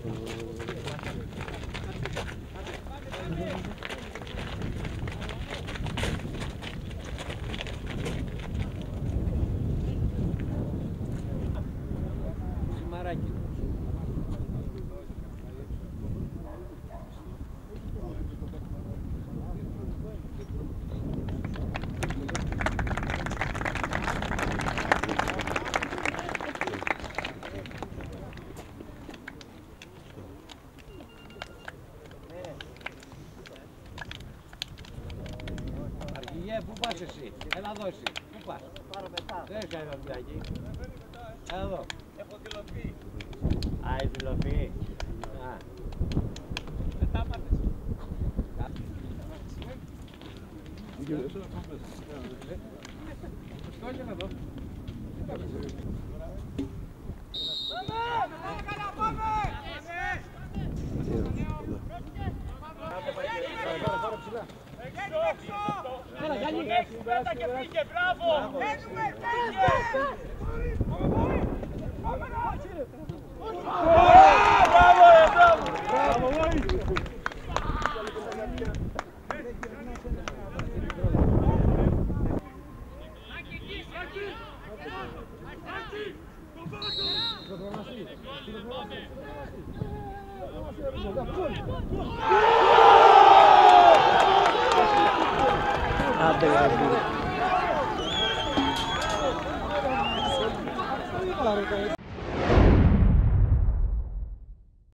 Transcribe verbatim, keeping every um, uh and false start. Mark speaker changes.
Speaker 1: Σιμαράκι. Αργυγέ, πού πας εσύ, έλα εδώ εσύ, πού πας.
Speaker 2: Πάρω μετά.
Speaker 1: Δεν έχεις κανένα βιάκι. Έλα εδώ.
Speaker 2: Έχω δηλωθεί.
Speaker 1: Α, η δηλωθεί. Α.
Speaker 2: Μετά μάθες.
Speaker 1: Σκόλια με εδώ. Έλα, Γιάννη.
Speaker 2: Πέτα και πήγε, μπράβο! Μένουμε, πήγε! Μπράβο, ρε, μπράβο! Μπράβο,
Speaker 1: Άντε,